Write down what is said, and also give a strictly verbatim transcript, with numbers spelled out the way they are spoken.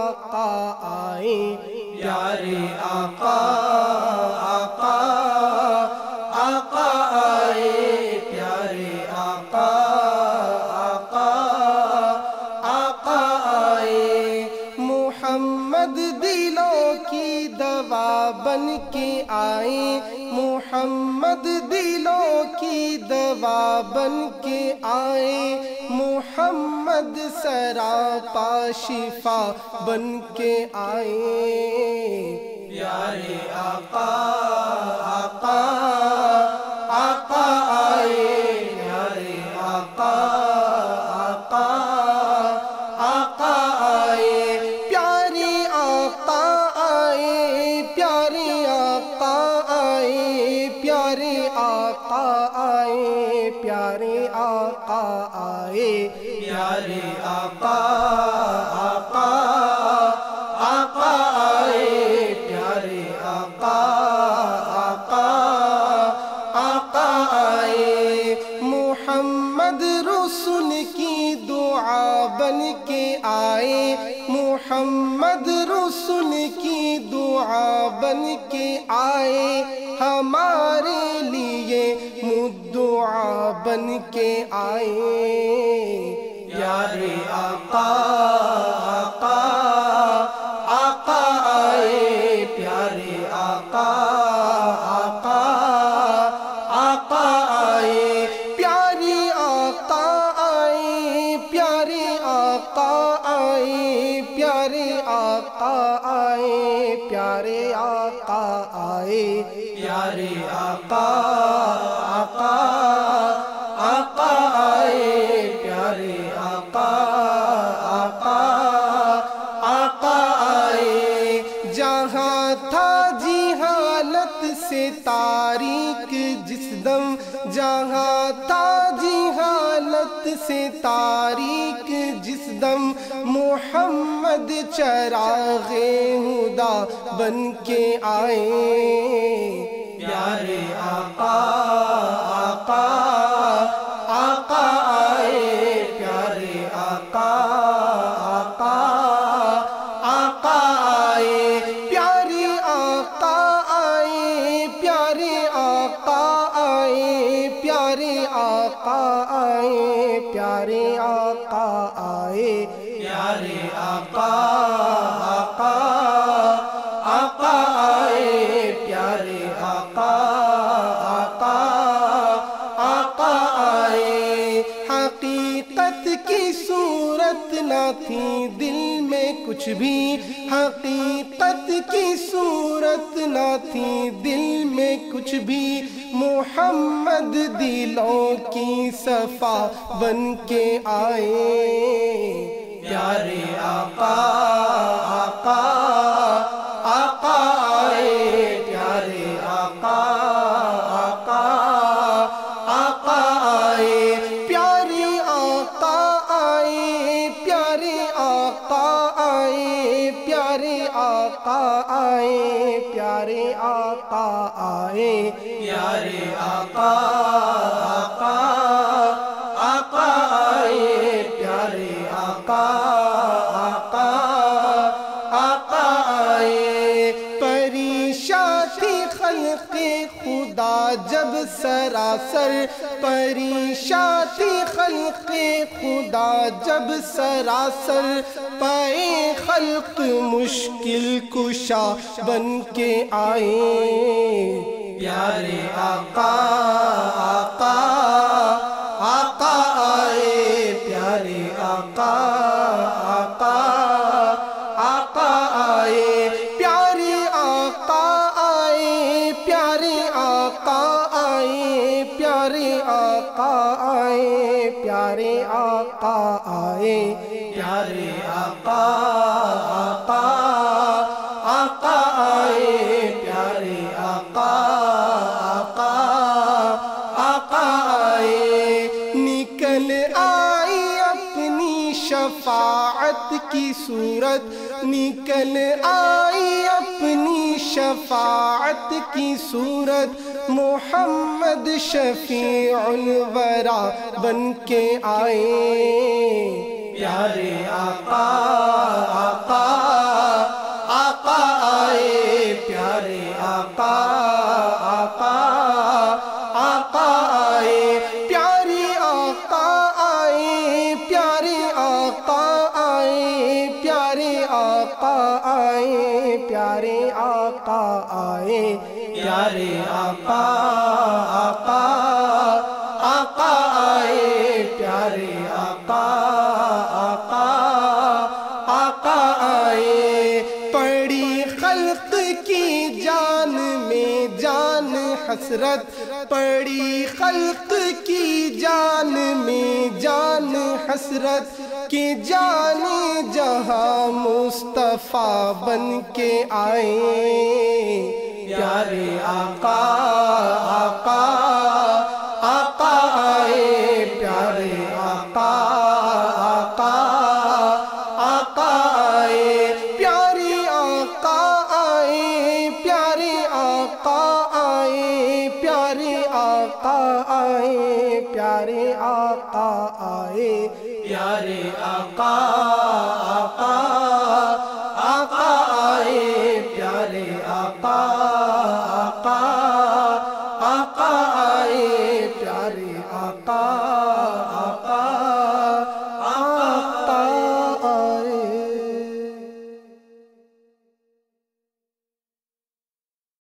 آقا آئے، پیارے آقا آقا آقا آئے، پیارے آقا آقا آقا آئے۔ محمد دلوں کی دوا بن کے آئے، محمد دلوں کی دوا بن کے آئے، محمد سراپا شفا بن کے آئے، پیارے آقا آقا آقا آئے، پیارے آقا آقا آقا آئے، پیارے آقا آئے، پیارے آقا آئے، پیارے آقا آئے، پیارے آقا آئے، پیارے آقا آقا آقا آئے، پیارے آقا آقا آقا آئے۔ محمد رسول کی دعا بن کے آئے، محمد رسول کی دعا بن کے آئے، ہمارے لیے مدعا بن کے آئے، پیارے آقا آقا آقا آئے، پیارے آقا آقا آقا آئے، پیارے آقا آئے، پیارے آقا آئے، پیارے آقا آئے، پیارے آقا آئے، پیارے آقا آقا آقا آئے، پیارے آقا آقا آقا آئے۔ جہاں تھا جہالت سے تاریک جس دم، جہاں تھا جہالت سے تاریک جس دم، محمد چراغ ہدا بن کے آئے، پیارے آقا آقا آقا آئے، پیارے آقا آقا آقا آئے، پیارے آقا آئے، پیارے آقا آئے، پیارے آقا آئے، پیارے آقا آئے، پیارے آقا آقا آقا آئے، پیارے آقا آقا آقا آئے۔ حقیقت کی صورت نہ تھی دل میں کچھ بھی، حقیقت کی صورت نہ تھی دل میں کچھ بھی، محمد دلوں کی صفا بن کے آئے، پیارے آقا آقا آقا آئے، پیارے آقا آقا آقا آئے، پیارے آقا آئے، پیارے آقا آئے، پیارے آقا آئے، پیارے آقا آئے، پیارے آقا آقا آقا آئے، پیارے آقا آقا آقا آئے۔ پریشان تھی خلق خدا جب سراسر، پریشان تھی خلق خدا جب سراسر، پائے خلق مشکل کشا بن کے آئے، پیارے آقا آقا آقا آئے، پیارے آقا آقا آقا آئے، پیارے آقا آئے، پیارے آقا آئے، پیارے آقا آئے، پیارے آقا آئے، پیارے آقا آقا آقا آئے، پیارے آقا آقا آقا آئے۔ نکل آئی اپنی شفاعت کی صورت، نکل آئی اپنی شفاعت کی صورت، محمد شفیع الورا بن کے آئے، پیارے آقا آقا آقا آئے پیارے آقا آقا آقا آئے پیارے آقا آئے پیارے آقا آئے پیارے آقا آئے پیارے آقا آئے پیارے آقا آقا آقا آئے پیارے آقا آقا آقا آئے پڑی خلق کی جان میں جان حسرت پڑی خلق کی جان میں جان حسرت کہ جانے جہاں مصطفیٰ بن کے آئے پیارے آقا آقا آقا آئے پیارے آقا آقا آقا آئے پیارے آقا آئے پیارے آقا آئے پیارے آقا آئے پیارے آقا آئے پیارے آقا آقا